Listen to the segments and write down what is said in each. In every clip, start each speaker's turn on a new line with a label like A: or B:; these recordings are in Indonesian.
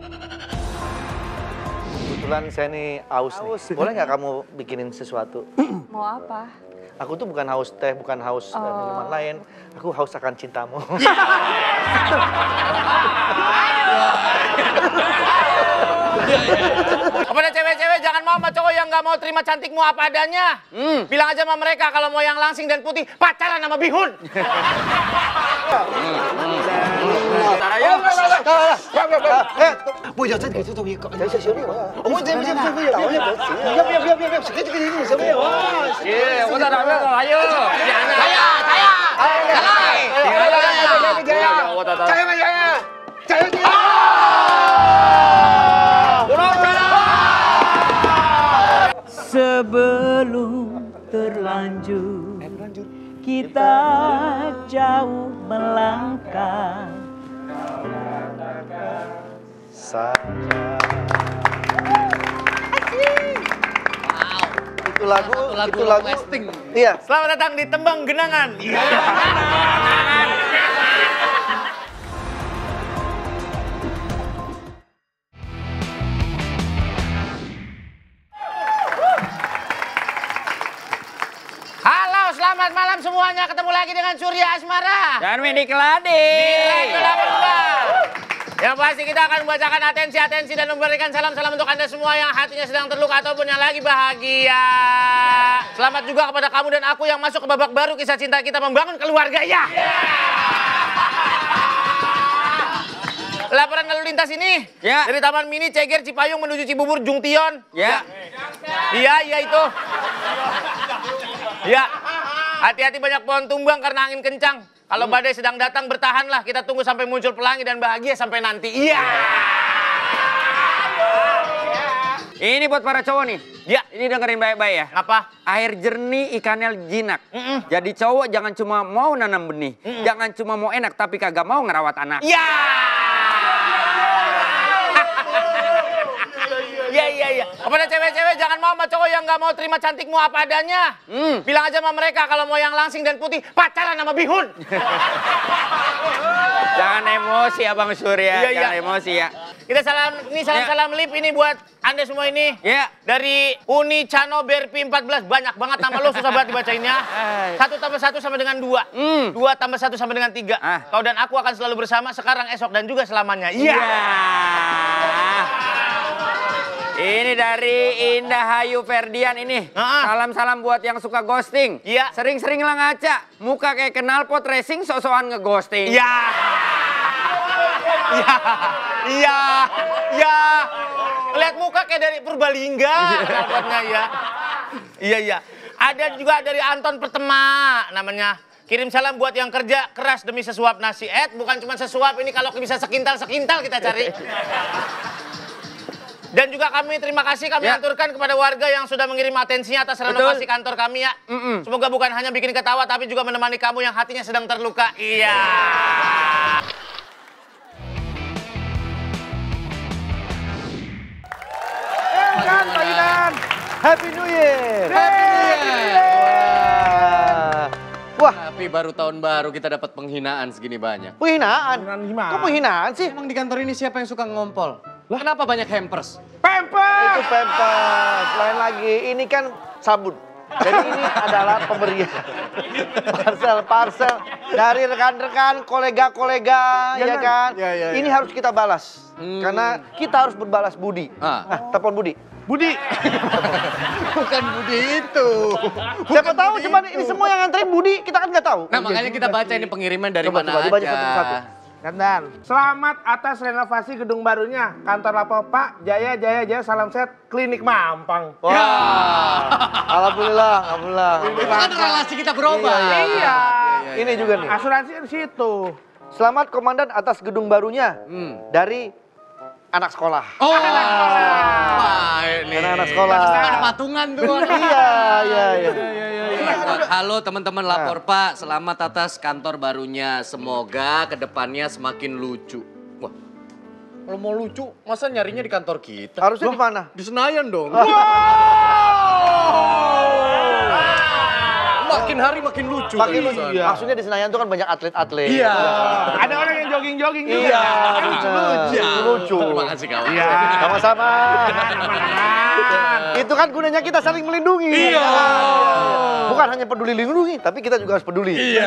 A: Kebetulan saya nih haus nih. Boleh nggak kamu bikinin sesuatu?
B: Mau apa?
A: Aku tuh bukan haus teh, bukan haus minuman lain. Aku haus akan cintamu.
C: Kepada cewek-cewek jangan mau sama cowok yang nggak mau terima cantikmu apa adanya. Bilang aja sama mereka kalau mau yang langsing dan putih pacaran sama bihun.
D: Sebelum terlanjur kita jauh melangkah.
A: Saja. Itu lagu. Iya.
C: Selamat datang di Tembang Genangan. Halo, selamat malam semuanya. Ketemu lagi dengan Surya Asmara.
D: Dan Wendy Keladi.
C: Yang pasti kita akan membacakan atensi-atensi dan memberikan salam-salam untuk Anda semua yang hatinya sedang terluka ataupun yang lagi bahagia. Selamat juga kepada kamu dan aku yang masuk ke babak baru kisah cinta kita membangun keluarga ya. Laporan lalu lintas ini dari Taman Mini Ceger Cipayung menuju Cibubur Jungtion.
D: Ya.
C: Iya itu. Ya. Hati-hati banyak pohon tumbang karena angin kencang. Kalau badai sedang datang bertahanlah. Kita tunggu sampai muncul pelangi dan bahagia sampai nanti. Iya.
D: Ini buat para cowok nih.
C: Ya.
D: Ini dengerin baik-baik ya.
C: Apa?
D: Air jernih, ikannya jinak. Jadi cowok jangan cuma mau nanam benih. Jangan cuma mau enak tapi kagak mau ngerawat anak.
C: Iya. Iya. Kepada cewek-cewek jangan mau sama cowok yang nggak mau terima cantikmu apa adanya. Bilang aja sama mereka kalau mau yang langsing dan putih pacaran sama bihun.
D: Jangan emosi Abang Surya.
C: Iya.
D: Jangan emosi ya.
C: Kita salam lip ini buat Anda semua ini.
D: Ya.
C: Dari Uni Cano BRP 14. Banyak banget nama lo, susah banget dibacainnya. 1 tambah 1 sama dengan 2. 2 tambah 1 sama dengan 3. Kau dan aku akan selalu bersama sekarang, esok, dan juga selamanya. Iya.
D: Ini dari Indah Hayu Ferdian ini. Salam-salam buat yang suka ghosting.
C: Iya.
D: Sering-seringlah ngaca. Muka kayak knalpot racing, sok-sokan ngeghosting.
C: Iya. Lihat muka kayak dari Purbalingga. Knalpotnya ya. Iya. Ada juga dari Anton Pertema namanya. Kirim salam buat yang kerja keras demi sesuap nasi. Bukan cuma sesuap, ini kalau bisa sekintal kita cari. Dan juga kami terima kasih kami aturkan kepada warga yang sudah mengirim atensinya atas renovasi kantor kami ya. Semoga bukan hanya bikin ketawa tapi juga menemani kamu yang hatinya sedang terluka. Iya.
A: Pak Yudan. Happy New Year. Wah.
E: Tapi baru tahun baru kita dapat penghinaan segini banyak.
A: Penghinaan? Kok penghinaan sih?
E: Emang di kantor ini siapa yang suka ngompol? Kenapa banyak hampers?
A: Itu Pampers. Lain lagi, ini kan sabun. Jadi ini adalah pemberian. Parcel dari rekan-rekan, kolega-kolega, ya kan? Ini harus kita balas. Karena kita harus berbalas budi. Telepon Budi. Budi.
E: Bukan Budi itu.
A: Siapa tahu, cuman ini semua yang nganterin Budi, kita kan nggak tahu.
E: Nah makanya kita baca ini pengiriman dari mana
A: coba dibaca
E: aja.
A: satu-satu.
F: Dan selamat atas renovasi gedung barunya. Kantor Lapo Pak, Jaya, salam set, klinik Mampang.
A: Wah, alhamdulillah.
E: Itu kan relasi kita berubah.
F: Iya.
A: Ini juga nih.
F: Asuransi di situ.
A: Selamat Komandan atas gedung barunya dari anak sekolah.
E: Oh, wah ini.
A: Anak sekolah.
E: Ada patungan tuh.
A: Iya.
E: Halo teman-teman lapor Pak, selamat atas kantor barunya. Semoga kedepannya semakin lucu. Wah, kalau mau lucu, masa nyarinya di kantor kita?
A: Harusnya di mana?
E: Di Senayan dong. Makin hari makin lucu.
A: Makin lucu.
F: Iya.
A: Maksudnya di Senayan tuh kan banyak atlet-atlet.
E: Iya.
F: Ada orang yang jogging-jogging juga.
A: Iya,
F: Kan lucu-lucu.
A: lucu.
E: Terima kasih kawan.
F: Iya.
A: Sama-sama.
F: Aman-aman.
A: Itu kan gunanya kita saling melindungi.
E: Iya.
A: Bukan hanya peduli lindungi, tapi kita juga harus peduli.
E: Iya.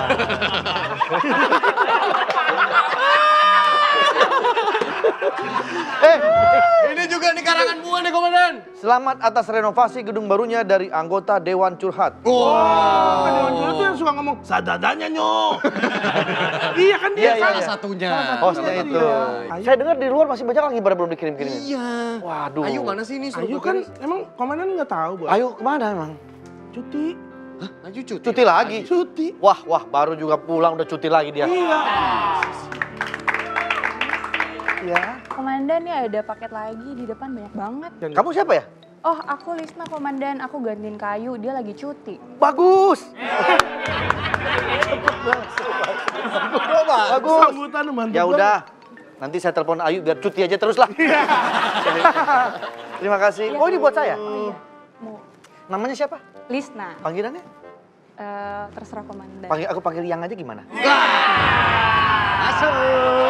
E: Ini juga nih karangan bunga nih komandan.
A: Selamat atas renovasi gedung barunya dari anggota Dewan Curhat.
F: Oh, Dewan Curhat tuh yang suka ngomong, sadadanya nyok. Iya kan dia
A: Iya, iya,
F: salah
E: Salah satunya.
A: Hostnya itu. Saya dengar di luar masih banyak lagi pada belum dikirim-kirimin.
E: Iya.
A: Waduh.
E: Ayo mana sih ini? suruh
F: Ayu
E: gua
F: kan
E: garis.
F: emang komandan nggak tahu, Bos.
A: Ayo kemana emang?
F: Cuti.
E: Hah? Ayo cuti.
A: Cuti lagi.
F: Cuti.
A: Wah, baru juga pulang udah cuti lagi dia.
F: Iya.
A: Iya.
B: Komandan nih ada paket lagi di depan banyak banget.
A: Kamu siapa ya?
B: Oh, aku Lisna komandan, aku gantiin Kayu, dia lagi cuti.
A: Bagus. Bagus.
F: Sambutan mantap.
A: Ya udah. Nanti saya telepon Ayu biar cuti aja terus lah. Terima kasih. Oh, ini buat saya.
B: Oh iya, mau
A: Namanya siapa?
B: Lisna.
A: Panggilannya?
B: Terserah komandan.
A: Aku panggil Yang aja gimana?
F: Masuk.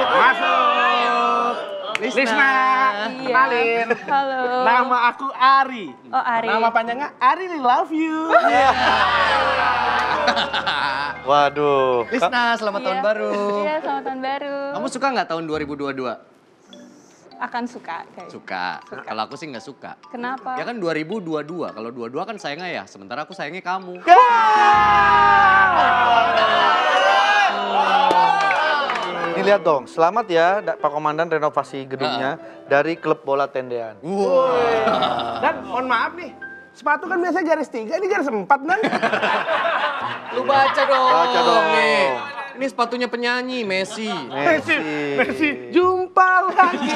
F: Lisna.
B: Iya.
F: Kenalin.
B: Halo.
F: Nama aku Ari.
B: Oh, Ari.
F: Nama panjangnya Ari Love You.
A: Waduh.
E: Lisna, selamat tahun
B: Iya.
E: baru.
B: Iya, selamat tahun baru.
E: Kamu suka nggak tahun 2022?
B: Akan suka kayak.
E: Suka. Kalau aku sih nggak suka.
B: Kenapa?
E: Ya kan 2022. Kalau 22 kan sayang ayah, sementara aku sayangnya kamu.
A: Dilihat dong. Selamat ya Pak Komandan renovasi gedungnya dari klub bola tendean.
F: Dan mohon maaf nih, sepatu kan biasanya garis 3, ini garis 4 dan.
E: Lu baca dong.
A: Baca dong.
E: Nih. Ini sepatunya penyanyi, Messi.
F: Messi, jumpa lagi.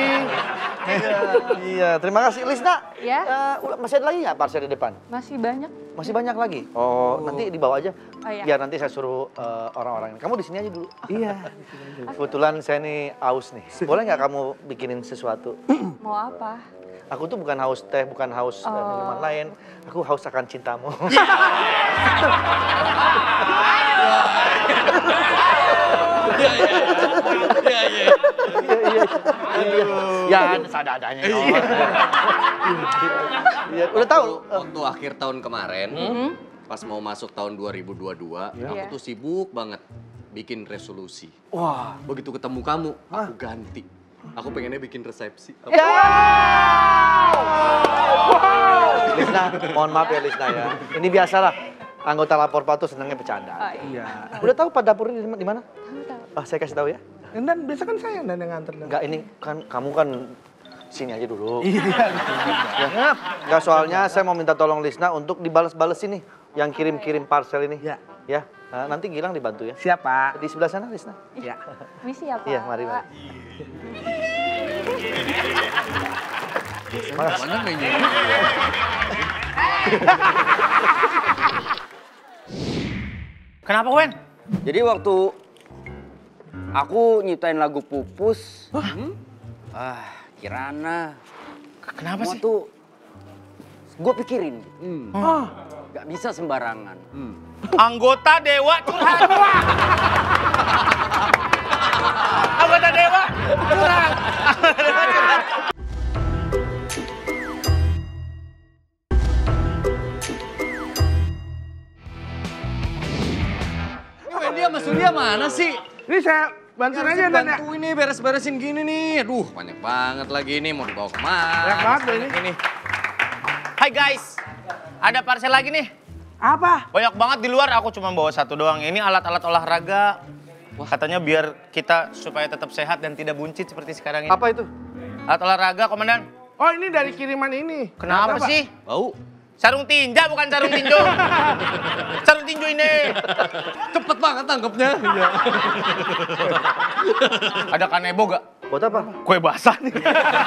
A: Iya, terima kasih Lisna.
B: Ya.
A: Masih ada lagi nggak parcel di depan?
B: Masih banyak.
A: Masih banyak lagi. Oh, nanti dibawa aja.
B: Oh, iya.
A: Biar nanti saya suruh orang-orang ini. Kamu di sini aja dulu.
F: Iya.
A: Kebetulan saya nih haus nih. Boleh nggak kamu bikinin sesuatu?
B: Mau apa?
A: Aku tuh bukan haus teh, bukan haus minuman lain. Aku haus akan cintamu.
E: Iya.
A: Ya, seadanya. Iya, udah tahu.
E: Waktu akhir tahun kemarin, pas mau masuk tahun 2022, aku tuh sibuk banget bikin resolusi.
A: Wah.
E: Begitu ketemu kamu, aku ganti. Aku pengennya bikin resepsi.
A: Ya. Lisna, mohon maaf ya Lisna ya. Ini biasalah. Anggota lapor Pak tuh senangnya bercanda.
B: Oh, iya.
F: Iya.
A: Udah tahu Pak dapurnya di mana?
B: Tahu.
A: Ah, saya kasih tahu ya.
F: Dan biasa kan saya yang nganter.
A: Enggak, ini kan kamu kan sini aja dulu.
F: Iya.
A: Ya. Enggak, soalnya saya mau minta tolong Lisna untuk dibales-bales ini yang kirim-kirim parcel ini.
F: Ya.
A: Ya. Nah, nanti Gilang dibantu ya.
F: Siapa?
A: Di sebelah sana Lisna.
F: Ya.
B: Misi apa?
A: Iya, mari.
E: Mana mainnya?
C: Kenapa, Wen?
D: Jadi waktu aku nyiptain lagu Pupus, Kirana,
C: Kenapa sih?
D: tuh gue pikirin, gak bisa sembarangan.
C: Anggota Dewa curhat. Anggota Dewa curhat.
E: Ini Wendy sama Surya mana sih?
F: Ini saya bantuin aja dan ya.
E: Bantu ini beres-beresin gini nih. Aduh, banyak banget lagi ini mau dibawa kemana?
F: Banyak banget loh ini.
C: Hai guys, ada parcel lagi nih.
F: Apa?
C: Banyak banget di luar, aku cuma bawa satu doang. Ini alat-alat olahraga. Katanya biar kita supaya tetap sehat dan tidak buncit seperti sekarang ini.
A: Apa itu?
C: Alat olahraga, Komandan.
F: Oh ini dari kiriman ini.
C: Kenapa sih?
E: Bau.
C: Sarung tinja bukan sarung tinju. Sarung tinju ini.
E: Cepet banget tangkapnya.
C: Ada kanebo gak?
A: Buat apa?
C: Kue basah nih.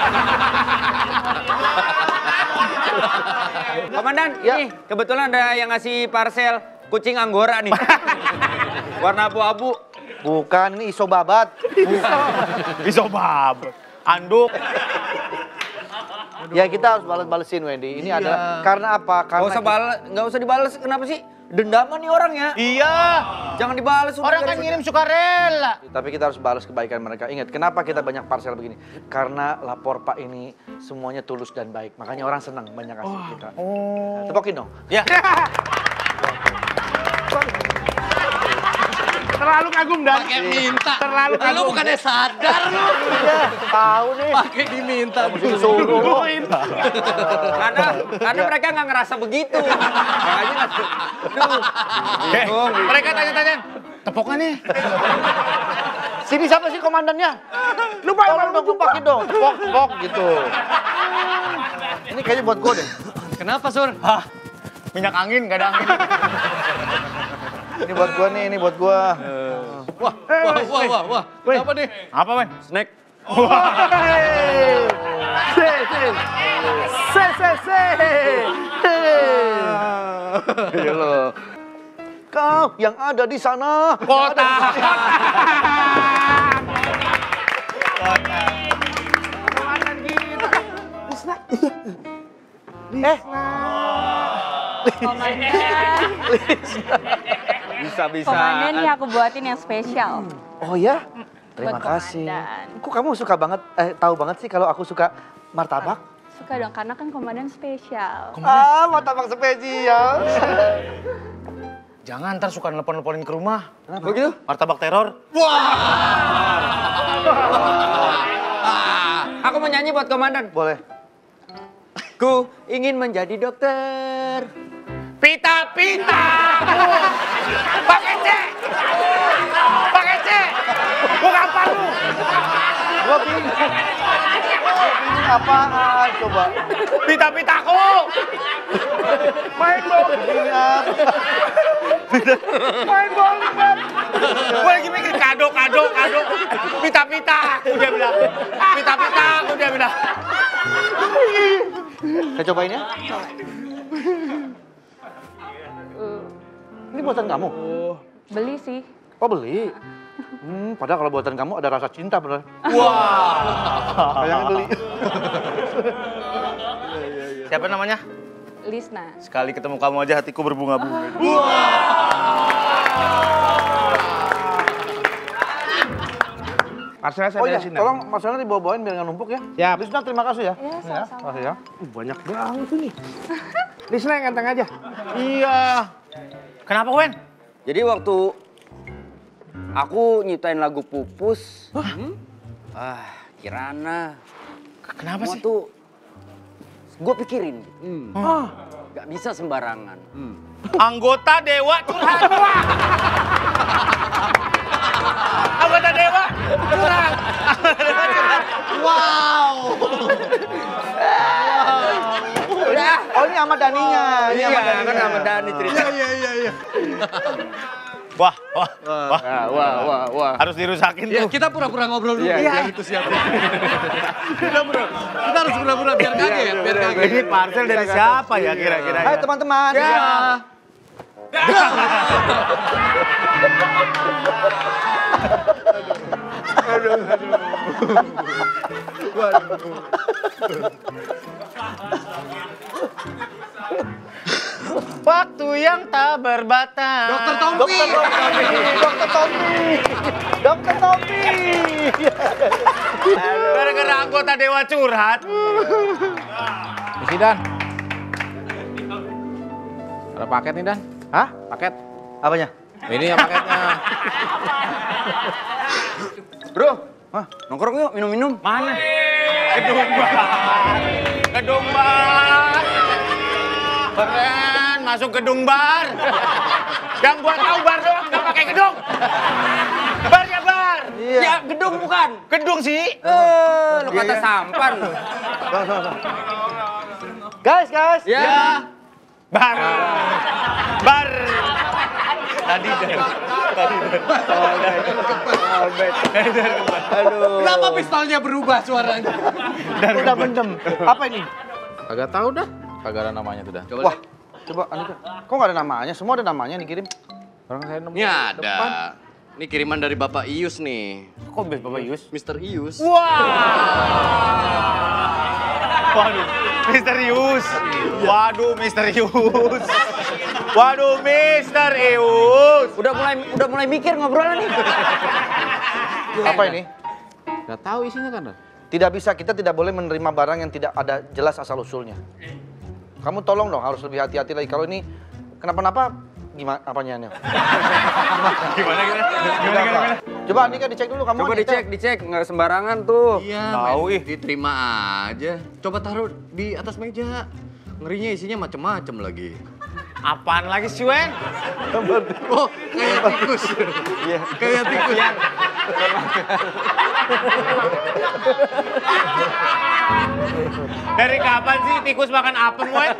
D: Komandan, ini kebetulan ada yang ngasih parcel kucing anggora nih. Warna abu-abu.
A: Bukan, ini iso babat.
C: Isobab. Anduk.
A: Ya kita harus bales-balesin Wendy. Ini ada karena apa? Karena
D: Nggak usah dibales, kenapa sih? dendaman nih orang ya.
C: Iya.
D: Jangan dibalas.
C: Orang kan ngirim sukarela.
A: Tapi kita harus balas kebaikan mereka. Ingat, kenapa kita banyak parcel begini? Karena lapor Pak ini semuanya tulus dan baik. Makanya orang senang banyak kasih kita. Oh. Tepokin dong.
C: Ya.
F: Terlalu kagum dan
E: Pakai minta.
F: Terlalu
E: Lu
F: kagum.
E: bukannya sadar lu.
A: Iya, tahu nih.
E: Pakai diminta.
F: Suruhin.
D: Karena mereka nggak ngerasa begitu. Makanya
C: Mereka tanya-tanya, tepoknya nih.
A: Sini siapa sih komandannya?
F: Lupa
A: Tolong dong, pakai dong. Pok gitu. Ini kayaknya buat gue deh.
E: Kenapa, Sur?
C: Hah, minyak angin, gak ada angin.
A: Ini buat gue nih, ini buat gue.
E: Wah. Kenapa nih?
C: Apa, Wen?
D: snack.
A: Iya loh. Kau yang ada di sana.
C: Kota.
B: Komandan.
D: Bisa-bisa.
B: Komandan nih aku buatin yang spesial.
A: Oh ya? Terima
B: Buat
A: kasih.
B: komandan.
A: Kok kamu suka banget, tahu banget sih kalau aku suka martabak?
B: Suka dong, karena kan komandan spesial.
A: Martabak spesial.
C: Jangan, ntar suka nelpon-nelponin ke rumah.
D: Begitu?
C: Martabak teror.
D: Aku mau nyanyi buat komandan.
A: Boleh.
D: Ku ingin menjadi dokter.
C: Pita-pita. Pakai C. Pakai C. Gua gampar lu.
A: Gua bingung. Apaan coba?
C: Pita-pitaku.
F: Main bowling. Main bowling, Bang.
C: Gue lagi mikir kado. Pita-pita. Dia bilang. Pita-pita. Dia bilang.
A: Saya cobain ya. Ini buatan kamu?
B: Beli sih.
A: Oh beli? Padahal kalau buatan kamu ada rasa cinta bener.
C: Wah.
A: Kayaknya beli.
C: Siapa namanya?
B: Lisna.
C: Sekali ketemu kamu aja hatiku berbunga-bunga.
F: Parcelnya saya
A: Oh iya,
F: beresin. Dan.
A: tolong masalahnya dibawa-bawain biar nggak numpuk ya.
F: Siap.
A: Lisna, terima kasih ya.
B: Iya, sama-sama.
A: Makasih ya.
F: Banyak banget tuh nih. Lisna yang ganteng aja.
C: Iya. Kenapa, Wen?
D: Jadi waktu aku nyiptain lagu Pupus. Kirana.
C: Kenapa
D: Semua
C: sih?
D: tuh gue pikirin. Gak bisa sembarangan.
C: Anggota Dewa curhat. Anggota Dewa curhat.
E: Wow.
A: Oh ini Ahmad Dhaninya. Ini
D: Iya,
A: Ahmad Dhaninya.
D: kan Ahmad Dhani cerita.
E: Iya.
C: Wah.
D: Wah.
C: Harus dirusakin
E: Ya,
C: tuh.
E: kita pura-pura ngobrol dulu.
D: Iya.
E: Itu siap. Kita harus pura-pura biar kaget, biar kaget.
C: Ini parcel dari siapa ya kira-kira?
A: Hai teman-teman.
E: Ya.
C: Waktu yang tak berbatas.
E: Dokter Tompi.
A: Dokter Tompi.
C: Gara-gara anggota Dewa curhat.
F: Isi, Dan. Ada paket nih, Dan.
A: Hah?
F: Paket.
A: Apanya?
F: Ini ya paketnya.
D: Bro, nongkrong yuk minum-minum.
C: Mana? Gedung bar. Keren, masuk gedung bar. Yang gua tahu bar doang, nggak pakai gedung. Bar ya bar.
A: Iya.
D: Ya gedung bukan.
C: Gedung sih.
D: Lu kata sampan.
A: Guys.
D: Ya.
C: Bar. Bar. Tadi
A: Aduh.
E: Kenapa pistolnya berubah suaranya?
A: Udah mendem. Apa ini?
F: Kagak tahu dah. Kagak ada namanya tuh, Dan.
A: Wah, coba Andika. Kok nggak ada namanya? Semua ada namanya nih kirim.
F: Orang saya nemu
E: Ini ada. Ini kiriman dari Bapak Ius nih.
C: Kok Bapak Ius?
E: Mr. Ius.
C: Waduh, misterius. Waduh, misterius. Waduh, Mister Ius.
D: Udah mulai mikir ngobrolnya nih.
A: Apa ini?
F: Nggak tahu isinya kan?
A: Tidak bisa, kita tidak boleh menerima barang yang tidak ada jelas asal-usulnya. Kamu tolong dong, harus lebih hati-hati lagi. Kalau ini kenapa-napa, gimana apanya? Gimana? Coba Andika dicek dulu, kamu
D: Coba dicek, nggak sembarangan tuh.
E: Iya, tahu diterima aja. Coba taruh di atas meja. Ngerinya isinya macem-macem lagi.
C: Apaan lagi sih, Wen?
E: Oh, kayak tikus.
A: Iya.
E: Kayak tikus.
C: Dari kapan sih tikus makan apem, Wen?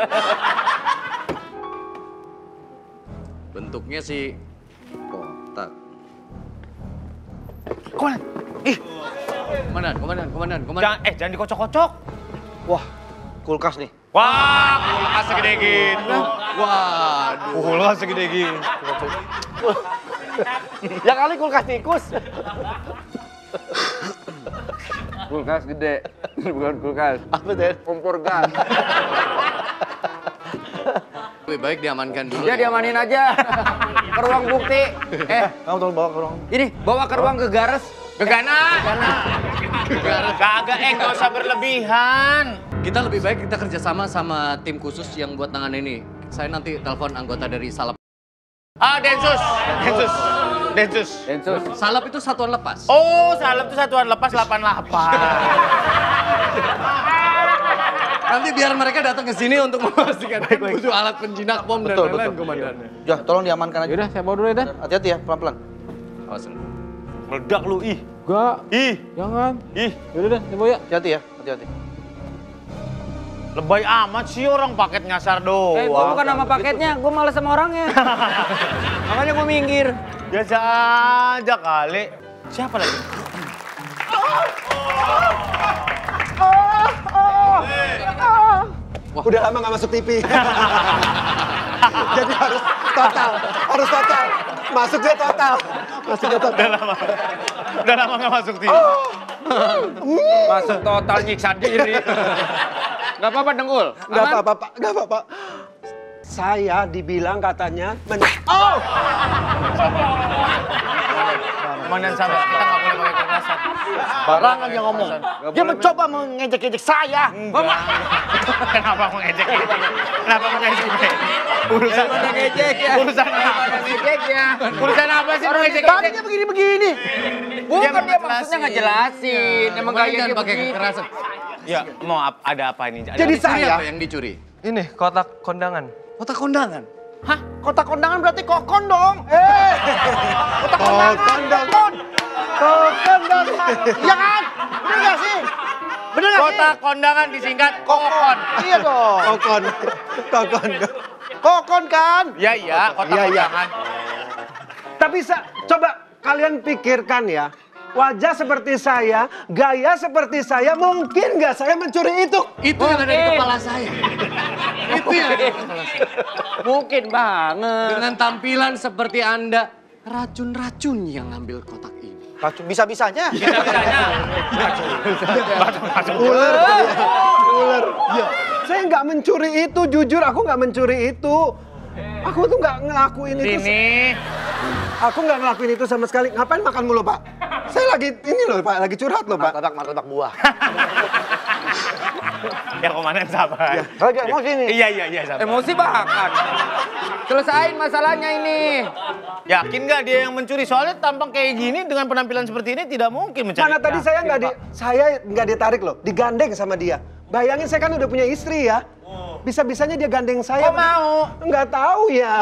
E: Bentuknya sih kotak.
C: Komandan. Ih,
E: Komandan.
C: jangan dikocok-kocok.
A: Wah, kulkas nih.
C: Wah, kulkas segede gitu.
E: Waduh.
C: Kulkas segede gitu.
A: Ya kali kulkas tikus.
D: Kulkas gede, bukan kulkas.
A: Apa tuh?
D: Kompor gas.
E: Lebih baik diamankan dulu.
D: Ya diamanin aja. Ke ruang bukti.
A: Kamu tolong bawa ke ruang.
D: Ini bawa ke ruang gegares.
C: Gegana. Kagak, nggak usah berlebihan.
E: Kita lebih baik kita kerjasama sama tim khusus yang buat tangan ini. Saya nanti telepon anggota dari Salap.
C: Densus.
E: Salap itu satuan lepas.
C: Oh, Salap itu satuan lepas 88.
E: Nanti biar mereka datang ke sini untuk memastikan butuh alat penjinak bom dan
A: Betul,
E: lain-lain,
A: betul.
E: komandan.
A: Ya, tolong diamankan aja.
F: Yaudah, saya bawa dulu ya, Dan.
A: Hati-hati ya, pelan-pelan.
E: Awasin.
C: Meledak lu, ih.
F: Enggak,
C: Ih,
F: jangan.
C: ih.
F: Yaudah, Dan, saya bawa ya.
A: Hati-hati ya, hati-hati.
C: Lebay amat sih orang paket nyasar doang.
D: Gue bukan nama paketnya, gue malas sama orangnya. Makanya gue minggir.
C: Biasa aja kali. Siapa lagi?
G: Udah lama nggak masuk TV. Jadi harus total. Masuknya total.
C: Udah lama nggak masuk TV.
D: Masuk total nyiksa diri. Gak apa-apa Dengkul.
G: Nggak apa-apa, Pak. Nggak apa-apa. Saya dibilang katanya
C: Komandan sabar, kita nggak boleh pakai kekerasan.
A: Barangan yang ngomong. Dia mencoba mengejek-ejek saya.
C: Kenapa mengejek-ejek? Urusan
D: ngejek ya.
C: Urusan apa?
D: Ngejeknya.
C: Urusan apa sih mengejek-ejek?
A: Tadinya begini-begini.
D: Bukan dia maksudnya ngejelasin. Emang
E: Komandan
D: gayanya
E: pakai
D: begitu.
E: kekerasan.
C: Ya, mau ada apa ini?
G: Jadi
E: Dicuri
G: saya
E: apa yang dicuri?
F: Ini kotak kondangan.
E: Kotak kondangan.
A: Hah? Kotak kondangan berarti kokon dong. Kotak kondangan. Kokon. Iya kan? Bener nggak sih? Bener nggak sih?
C: Kotak kondangan disingkat kokon.
A: Iya dong.
G: kokon.
A: Kokon kan?
C: Iya, kotak
G: Iya.
C: kondangan.
G: Tapi coba kalian pikirkan ya. Wajah seperti saya, gaya seperti saya, mungkin nggak saya mencuri itu?
E: Itu yang ada di kepala saya. Itu yang ada di kepala saya.
D: Mungkin banget.
E: Dengan tampilan seperti Anda, racun-racun yang ngambil kotak ini.
A: Racun bisa-bisanya.
G: Ular. Ya. Saya nggak mencuri itu, jujur aku nggak mencuri itu. Aku tuh nggak ngelakuin itu.
C: Sini.
G: Aku nggak ngelakuin itu sama sekali. Ngapain makan mulu, Pak? Saya lagi ini loh, Pak. Lagi curhat loh, Pak.
A: Martabak buah.
C: Ya komandan sabar.
A: Lagi emosi nih.
C: Iya sabar.
D: Emosi bahkan. Selesain masalahnya ini.
C: Yakin nggak dia yang mencuri? Soalnya tampang kayak gini dengan penampilan seperti ini tidak mungkin mencuri.
G: Mana tadi saya nggak ditarik loh, digandeng sama dia. Bayangin saya kan udah punya istri ya. Bisa-bisanya dia gandeng saya.
C: Kok mau?
G: Nggak tahu ya.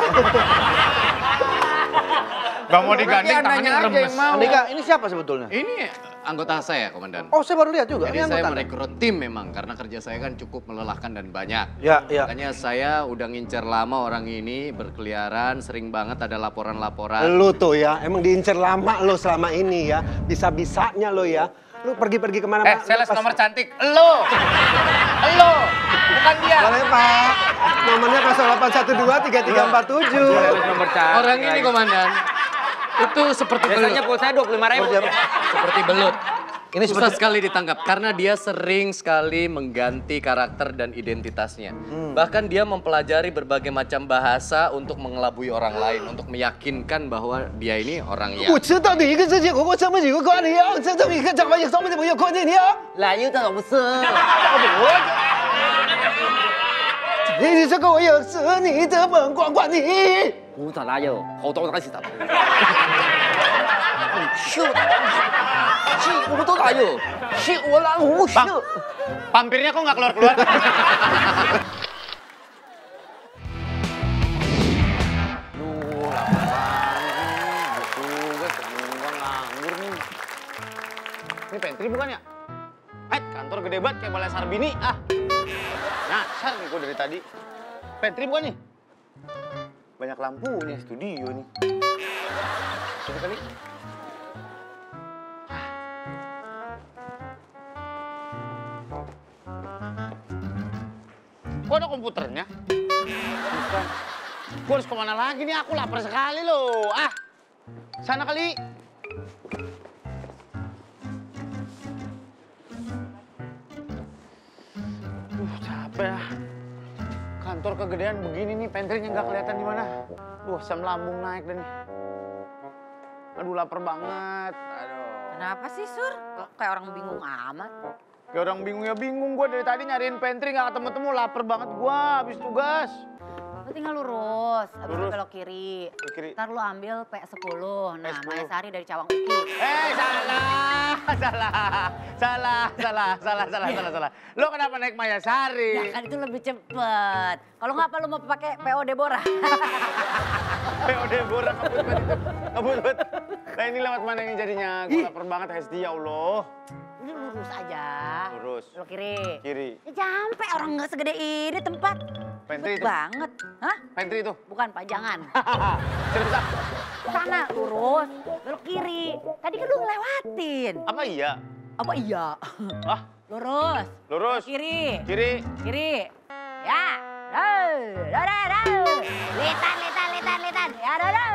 C: Gak mau digandeng,
D: Berarti
C: tangannya
D: anaknya aja
C: remes.
D: yang mau.
A: Andika, ini siapa sebetulnya?
E: Ini anggota saya, Komandan.
A: Oh, saya baru lihat juga.
E: Jadi
A: Ini
E: saya
A: anggota.
E: merekrut tim memang, karena kerja saya kan cukup melelahkan dan banyak.
A: Ya.
E: Makanya saya udah ngincer lama orang ini, berkeliaran, sering banget ada laporan-laporan.
G: Lu tuh ya, emang diincer lama lo selama ini ya. Bisa-bisanya lo ya. Lu pergi-pergi kemana-mana.
C: Sales nomor cantik, lo, bukan dia.
G: Boleh, Pak. Nomornya 0812-3347.
D: Nomor cari.
E: Orang ini, Komandan, itu seperti
D: Biasanya
E: belut.
D: pulsa 25.000.
E: Seperti belut.
A: Ini
E: Susah sekali ditangkap karena dia sering sekali mengganti karakter dan identitasnya. Bahkan dia mempelajari berbagai macam bahasa untuk mengelabui orang lain, untuk meyakinkan bahwa dia ini orang yang...
G: 我知道你一个世界和我这么几个观点啊，这么一个怎么有什么有观点啊？
H: 来有这种事，
G: 你这个我有事，你的门管管你。
H: 我咋哪有？好多东西的。秀，我都哪有？秀我哪无
C: Bang,
H: 秀？
C: pampirnya kok nggak keluar-keluar? Ini pantry bukan ya? Kantor gede banget kayak balai Sarbini. Nyasar nih gue dari tadi. Pantry bukan nih? Banyak lampunya studio nih. Coba kali. Kok ada komputernya? Bukan. Gue harus kemana lagi nih? Aku lapar sekali loh. Sana kali. Capek ya. Kantor kegedean begini nih, pantry-nya nggak kelihatan di mana. Asam lambung naik dan aduh lapar banget. Aduh.
I: Kenapa sih, Sur? Kok kayak orang bingung amat?
C: Kayak orang bingung ya bingung. Gue dari tadi nyariin pantry nggak ketemu-temu. Lapar banget gue habis tugas.
I: Lu tinggal lurus, habis itu
C: Lurus.
I: belok kiri.
C: Ke kiri.
I: Ntar lu ambil P10. Nah,
C: P10.
I: Maya Sari dari Cawang Uki.
C: Salah. Lo kenapa naik Maya Sari?
I: Ya kan itu lebih cepet. Kalau nggak apa lu mau pakai PO Deborah?
C: PO Deborah ngebut. Nah ini lewat mana ini jadinya? Gue lapar banget Hesti, ya Allah.
I: Ini lurus aja.
C: Lurus.
I: Belok kiri.
C: Kiri.
I: Ya sampai orang nggak segede ini tempat.
C: Pantry
I: Cepet
C: itu.
I: banget. Hah?
C: Pantry itu.
I: Bukan pajangan.
C: Serius ah?
I: Sana lurus, belok kiri. Tadi kan lu ngelewatin.
C: Apa iya?
I: Apa iya?
C: Ah,
I: Lurus.
C: lurus.
I: Belok kiri.
C: Kiri.
I: Kiri. Ya. Litan. Ya,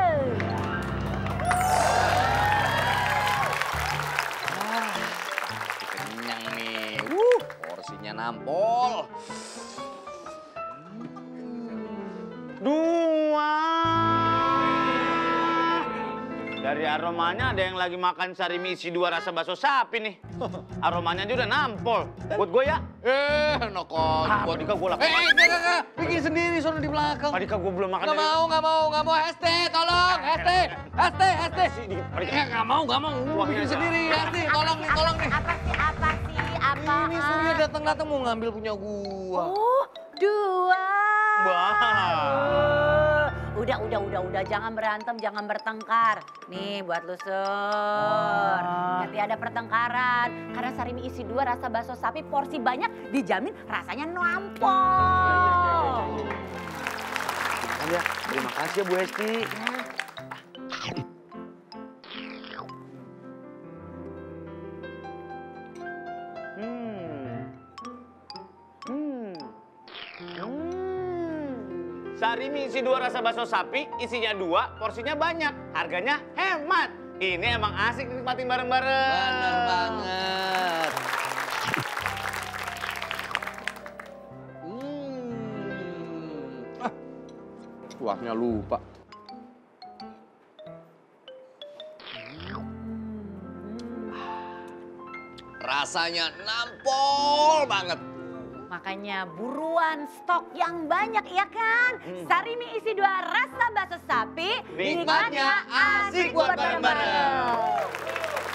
E: Kenyang nih. Porsinya nampol.
C: Dua. Dari aromanya ada yang lagi makan sari misi 2 rasa bakso sapi nih. Aromanya aja udah nampol. Buat gue ya.
E: Nokon.
C: Buat Dika gue lakukan.
E: Enggak. Bikin sendiri sono di belakang.
C: Dika gue belum makan.
E: Nggak mau. Hesti, tolong. Hesti. Nggak mau. Bikin sendiri, Hesti. Tolong nih.
I: Apa?
E: Ini Surya datang mau ngambil punya gua.
I: Oh, 2.
C: Wah.
I: Udah, jangan berantem, jangan bertengkar. Nih buat lu, Sur. Nanti ada pertengkaran. Karena Sarimi isi 2 rasa bakso sapi porsi banyak, dijamin rasanya nampol.
A: Ya, terima kasih ya Bu Hesti.
C: Sarimi isi 2 rasa bakso sapi, isinya 2, porsinya banyak, harganya hemat. Ini emang asik nikmatin bareng-bareng.
E: Bener banget. Kuahnya lupa. Rasanya nampol banget.
I: Makanya buruan stok yang banyak, ya kan? Sarimi isi 2 rasa bakso sapi,
C: Nikmatnya asik buat bareng-bareng.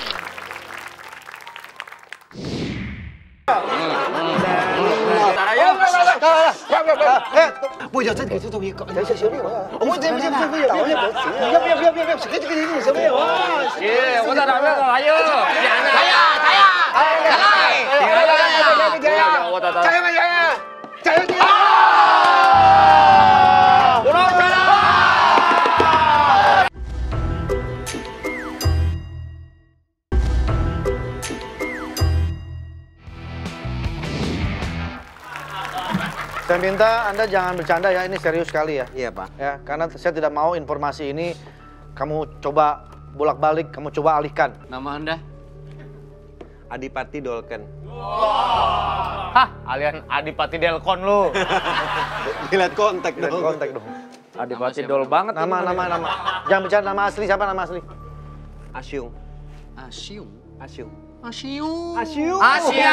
A: Saya minta Anda jangan bercanda ya, ini serius sekali ya.
D: Iya, Pak.
A: Ya, karena saya tidak mau informasi ini kamu coba bolak-balik, kamu coba alihkan.
E: Nama Anda?
G: Adipati Dolken.
C: Hah, alian Adipati Delkon lu.
G: Dilihat kontak dong.
A: Kontak dong.
D: Adipati Dol banget.
A: Nama. Jangan bicara nama asli, siapa nama asli?
G: Asyung.
E: Asyung.
G: Asyung.
E: Asyung.
G: Asyung.
C: Asia.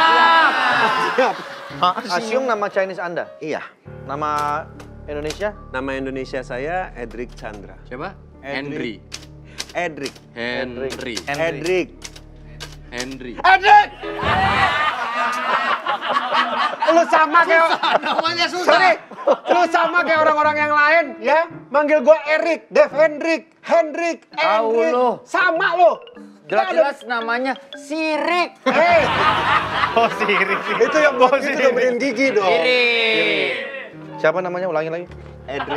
A: Asyung nama Chinese Anda?
G: Iya.
A: Nama Indonesia?
G: Nama Indonesia saya Edric Chandra.
E: Siapa?
G: Henry.
E: Henry.
G: Edric.
E: Henry.
G: Edric.
E: Henry.
G: Lu sama kayak
E: Namanya susah.
G: sorry, lu sama kayak orang-orang yang lain ya. Manggil gua Erik, Dev Hendrik,
D: Tahu lu.
G: Sama lu.
D: Jelas-jelas namanya Sirik.
G: Hei,
C: Oh, Sirik.
G: itu yang buat itu nemenin Gigi dong.
A: Siapa namanya? Ulangi lagi.
G: Edric.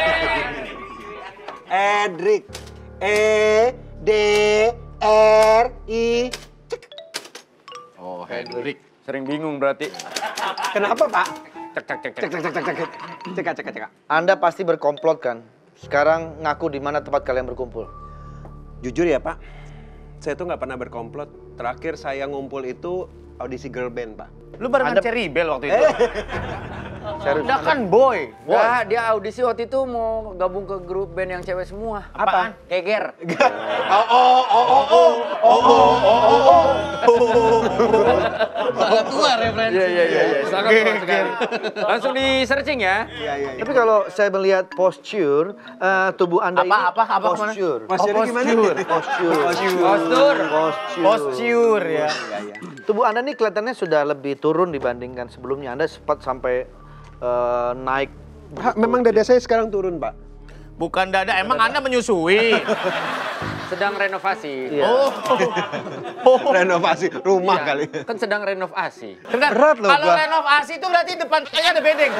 G: Edric. D R I.
E: Oh, Henry.
D: Sering bingung berarti.
G: Kenapa, Pak?
A: Cek. Anda pasti berkomplot kan? Sekarang ngaku di mana tempat kalian berkumpul.
G: Jujur ya, Pak. Saya tuh nggak pernah berkomplot. Terakhir saya ngumpul itu audisi girl band, Pak.
C: Lu barengan Cherry Bell waktu itu.
A: Serius.
C: Udah kan boy.
D: Wah, dia audisi waktu itu mau gabung ke grup band yang cewek semua.
C: Apaan?
D: Keger.
E: Sangat tua referensi.
D: Iya. Sangat tua sekali. Langsung di searching ya.
A: Tapi kalau saya melihat posture tubuh Anda ini
C: Apa kemana?
A: posture.
G: Posturnya gimana?
D: Postur.
C: Posture ya.
A: Tubuh Anda ini kelihatannya sudah lebih turun dibandingkan sebelumnya. Anda sempat sampai naik.
G: Memang dada saya sekarang turun, Pak.
C: Bukan dada, emang Anda menyusui.
D: Sedang renovasi.
A: Iya.
G: Renovasi rumah
D: Iya,
G: kali.
D: Kan sedang renovasi.
C: Bentar,
A: Berat loh,
C: kalau
A: gua.
C: renovasi itu berarti depan kayaknya ada bedeng.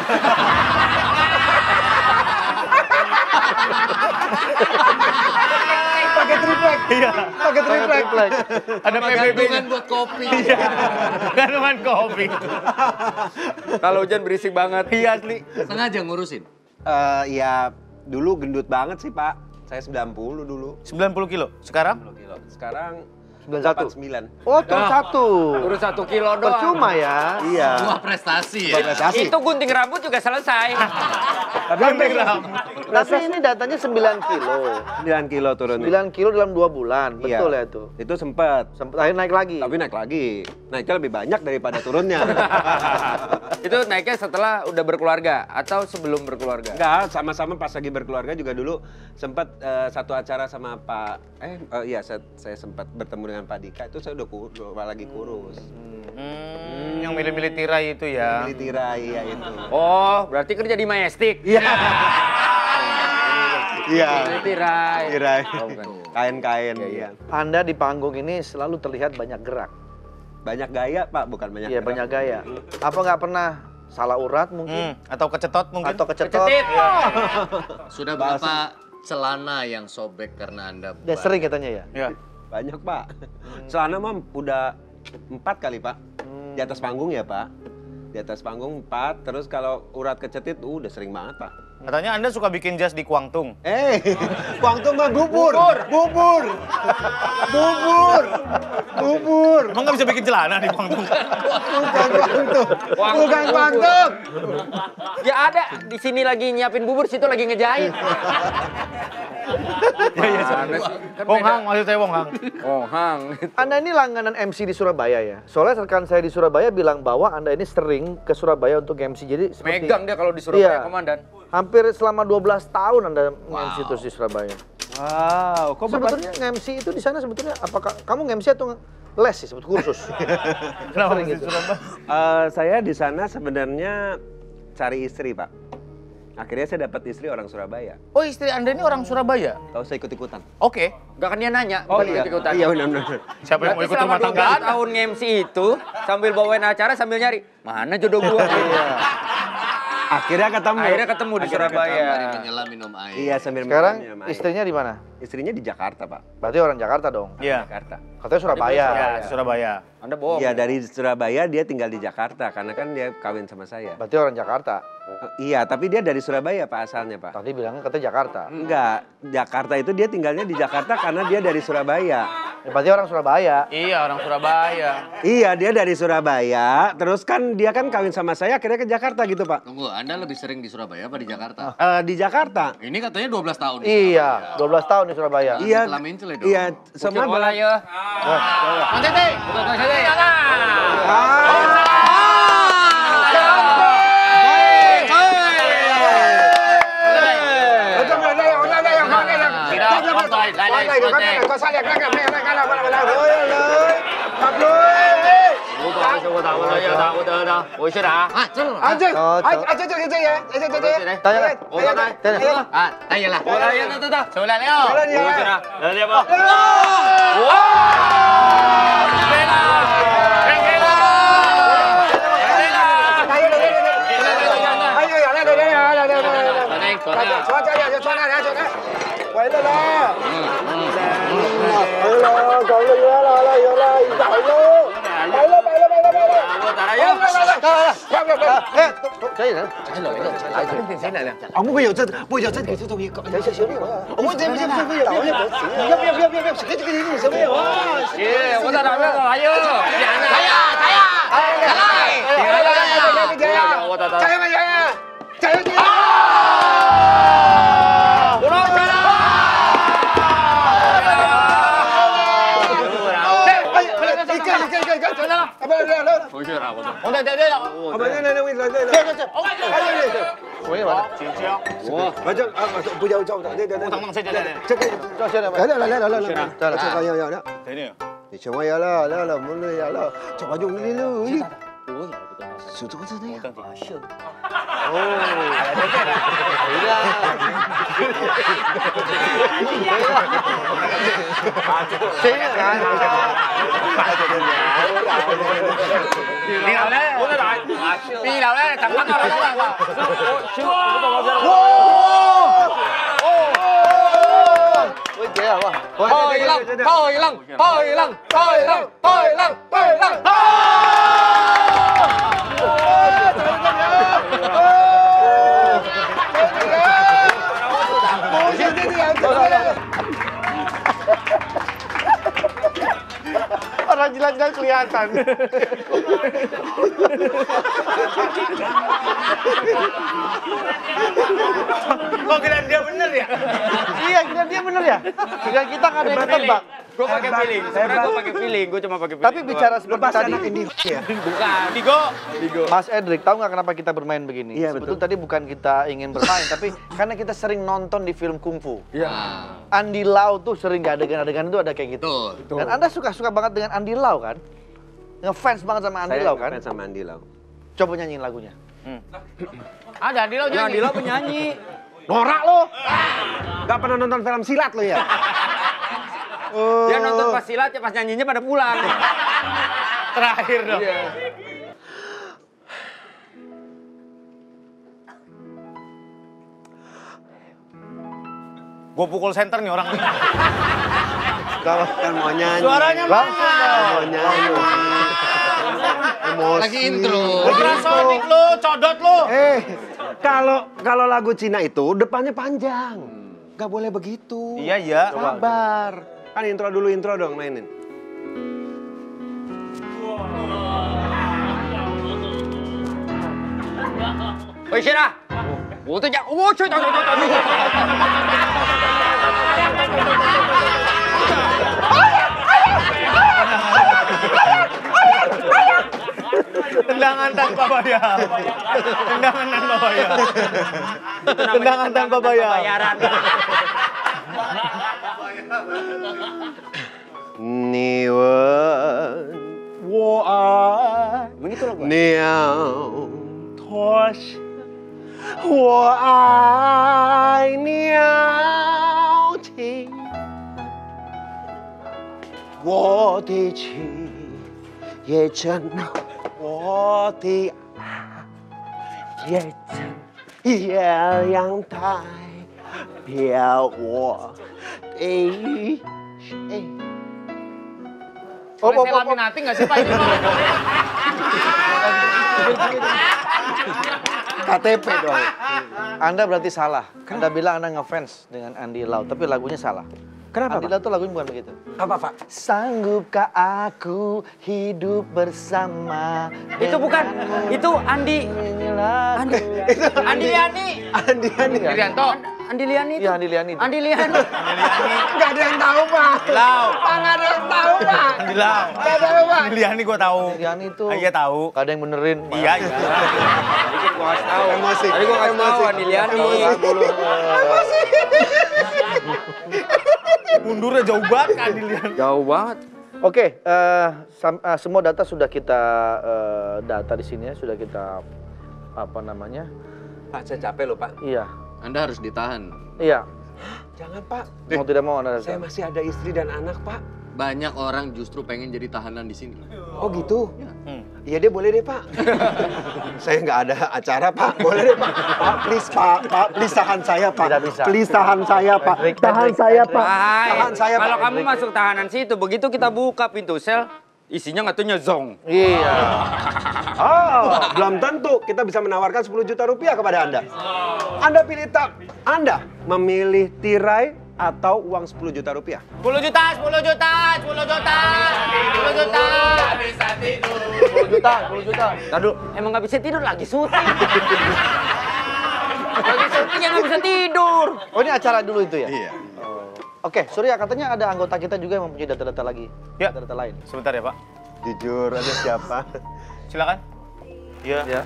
G: Pakai triplek.
C: Iya.
G: Pakai triplek.
C: Ada PBB.
E: Gantungan buat kopi.
C: Gantungan kopi.
D: Kalau hujan berisik banget.
C: Iya asli.
E: Sengaja ngurusin.
G: Ya dulu gendut banget sih, Pak. Saya 90 dulu.
C: 90 kilo. Sekarang?
G: 90 kilo. Sekarang
A: 91.
G: 49.
A: Oh, turun satu.
D: Turun 1 kilo doang.
A: Percuma ya.
G: Iya.
E: Wah, prestasi ya.
G: Prestasi.
D: Itu gunting rambut juga selesai.
A: Tapi ini datanya 9 kilo.
G: 9 kilo turunnya.
A: 9 kilo dalam 2 bulan.
G: Iya.
A: Betul ya itu.
G: Itu sempat.
A: Sempat akhirnya naik lagi.
G: Tapi naik lagi. Naiknya lebih banyak daripada turunnya.
D: Itu naiknya setelah udah berkeluarga atau sebelum berkeluarga?
G: Enggak, sama-sama pas lagi berkeluarga juga dulu sempat satu acara sama Pak iya saya sempat bertemu dengan Pak Dika, itu saya udah lagi kurus.
C: Yang milih-milih tirai itu ya.
G: Beli tirai ya itu.
D: Oh, berarti kerja di Majestic.
G: Iya. Iya.
D: Tirai.
G: Tirai.
D: Oh, bukan.
G: Kain-kain iya.
A: Anda di panggung ini selalu terlihat banyak gerak.
G: Banyak gaya, Pak, bukan banyak.
A: Iya,
G: gerak.
A: banyak gaya. Apa nggak pernah salah urat mungkin?
C: Atau kecetot mungkin.
A: Atau kecetot?
D: Kecetit.
E: Sudah berapa celana yang sobek karena Anda
A: Dia sering katanya ya?
C: Iya.
G: Banyak, Pak. Celana mah udah 4 kali, Pak. Di atas panggung ya, Pak. Di atas panggung 4, terus kalau urat kecetit udah sering banget, Pak.
C: Katanya Anda suka bikin jas di Kuangtung.
G: Kuangtung mah bubur. Bubur.
C: Emang nggak bisa bikin celana di Kuangtung?
G: Bukan Kuangtung.
D: Ya ada, di sini lagi nyiapin bubur, situ lagi ngejahit.
C: Wong Hang, maksud saya Wong Hang.
D: Oh, Hang.
A: Anda ini langganan MC di Surabaya ya? Soalnya rekan saya di Surabaya bilang bahwa Anda ini sering ke Surabaya untuk MC. Jadi seperti
D: Megang dia kalau di Surabaya,
A: Iya.
D: Komandan.
A: hampir selama 12 tahun Anda nge-MC terus di Surabaya.
G: Wow, kok
A: Sebetulnya nge-MC itu di sana sebetulnya apakah kamu nge-MC atau les sih sebetulnya kursus?
C: Kenapa
A: Sering
C: di
A: gitu.
C: Surabaya?
G: Saya di sana sebenarnya cari istri, Pak. Akhirnya saya dapat istri orang Surabaya.
C: Oh, istri Anda ini orang Surabaya?
G: Tahu saya ikut-ikutan.
C: Oke.
D: Gak kan dia nanya,
G: Oh
D: bukan
G: iya,
D: ikut-ikutan.
G: iya benar-benar.
C: Siapa yang mau ikut rumah
D: Selama
C: tanggaan?
D: 12 tahun nge-MC itu, sambil bawain acara sambil nyari, mana jodoh gua?
G: Akhirnya ketemu.
D: Akhirnya ketemu di Surabaya.
E: Mari menyelam minum air.
G: Iya, sambil
A: Sekarang
G: minum air.
A: istrinya di mana?
G: Istrinya di Jakarta, Pak.
A: Berarti orang Jakarta dong.
C: Iya.
G: Jakarta.
A: Katanya Surabaya.
C: Ya, Surabaya.
D: Anda bohong.
G: Iya, dari Surabaya dia tinggal di Jakarta karena kan dia kawin sama saya.
A: Berarti orang Jakarta.
G: Iya, tapi dia dari Surabaya, Pak, asalnya, Pak.
A: Tadi bilangnya katanya Jakarta.
G: Enggak, Jakarta itu dia tinggalnya di Jakarta karena dia dari Surabaya.
A: Berarti orang Surabaya.
C: Iya, orang Surabaya.
G: Iya, dia dari Surabaya. Terus kan dia kan kawin sama saya, akhirnya ke Jakarta gitu, Pak.
E: Tunggu, Anda lebih sering di Surabaya apa di Jakarta?
G: Di Jakarta.
E: Ini katanya 12 tahun.
A: Iya, 12 tahun di Surabaya.
G: Iya.
E: Setelah Mincel ya dong.
G: Iya, semua
D: Bola ya.
C: Mantete.
G: Ông bây giờ chân cái tôi nghĩ đấy xíu đi. Ông bây giờ bây giờ cái gì cũng xíu đi.
D: Iya, gua tak ada ayo.
C: Đi đâu đấy, thằng Thắng đâu đấy.
F: Orang jelas-jelas kelihatan.
C: Kok kira dia bener ya?
A: Iya, kira dia bener ya? Kira kita nggak ada yang ketebak.
D: Gue pakai feeling. Sebenarnya gue pakai feeling. Gue cuma pakai feeling.
A: Tapi bicara seperti tadi,
C: Bukan. Digo.
A: Mas Edric, tahu nggak kenapa kita bermain begini?
G: Iya,
A: Sebetulnya tadi bukan kita ingin bermain, tapi karena kita sering nonton di film kungfu.
E: Iya.
A: Andy Lau tuh sering gak adegan-adegan itu ada kayak gitu.
E: Betul.
A: Dan Anda suka-suka banget dengan Andy Lau kan? Ngefans banget sama Andy Lau kan?
G: Saya sama Andi Lau.
A: Coba nyanyiin lagunya.
C: Ada di lo
D: Ya,
C: nyanyi.
D: Dila penyanyi.
G: Norak lo. Gak pernah nonton film silat lo ya?
D: Dia nonton pas silat, ya pas nyanyinya pada pulang.
C: Terakhir dong. Gue pukul center nih orang ini.
G: Kalau kan mau nyanyi.
C: Suaranya mana?
G: Mau nyanyi. Emosi.
E: Lagi intro.
C: Ultrasonic lu, codot lu.
G: Kalau lagu Cina itu depannya panjang. Gak boleh begitu.
C: Iya, iya.
G: Sabar. Kan intro dong mainin.
D: Woi, Syirah. Gua tuh jak. Oh, coy.
C: Tendangan tanpa bayar. Tendangan tanpa bayar. Tendangan tanpa bayar.
D: Bayaran.
G: Ni wen wo ai
D: Begitu loh gua.
G: niao tuo shi wo ai niao qi wo de qi ye zhen wo de ai ye zhen ye yang tai biao wo de shi
C: Boleh saya laminating nggak sih Pak ini?
G: KTP dong.
A: Anda berarti salah. Anda bilang Anda ngefans dengan Andy Lau, tapi lagunya salah.
G: Kenapa,
A: Andila tuh lagunya bukan begitu.
G: Apa, Pak?
A: Sanggupkah aku hidup bersama?
D: Itu bukan, itu Andi Liani.
C: Irianto.
D: Andi Liani itu.
A: Iya, Andi Liani itu.
D: Andi Liani.
G: Nggak ada yang tahu, Pak.
C: Lau.
G: Pak, nggak ada yang tahu, Pak.
C: Andilau.
G: Nggak tahu, Pak.
C: Liani gue tahu.
A: Liani itu.
C: Iya tahu.
A: Gak ada yang benerin.
C: Iya, iya.
G: Emosi.
D: Tadi gua kasih tahu Andi Liani.
C: Mundurnya jauh banget kan Liani.
D: Jauh banget.
A: Oke, semua data sudah kita data di sini ya, sudah kita apa namanya?
G: Pak, saya capek loh, Pak.
A: Iya,
E: Anda harus ditahan.
A: iya.
G: Jangan, Pak.
A: Mau tidak mau Anda.
G: Saya masih ada istri dan anak, Pak.
E: Banyak orang justru pengen jadi tahanan di sini.
G: Oh gitu? Iya deh, boleh deh, Pak. Saya nggak ada acara, Pak. Boleh deh, Pak. Pak, please, Pak. Pak, please tahan saya, Pak.
A: Tidak bisa.
G: Please tahan saya, Pak. Tahan saya, Pak. Tahan saya, Pak.
D: Kalau kamu masuk tahanan situ, begitu kita buka pintu sel, isinya ngatunya zong.
A: Iya.
G: Oh, belum tentu kita bisa menawarkan 10 juta rupiah kepada Anda. Anda pilih tak? Anda memilih tirai atau uang 10 juta rupiah?
C: 10 juta, 10 juta, 10 juta, 10 juta.
A: 10 juta, 10 juta.
D: Aduh, emang nggak bisa tidur lagi syuting. Lagi syuting yang nggak bisa tidur.
A: Oh, ini acara dulu itu ya?
E: Iya.
A: Oke, Surya, katanya ada anggota kita juga yang mempunyai data-data lagi.
C: Ya.
A: Data-data lain.
C: Sebentar ya Pak.
G: Jujur, ada siapa?
C: Silakan. Iya.
A: Ya.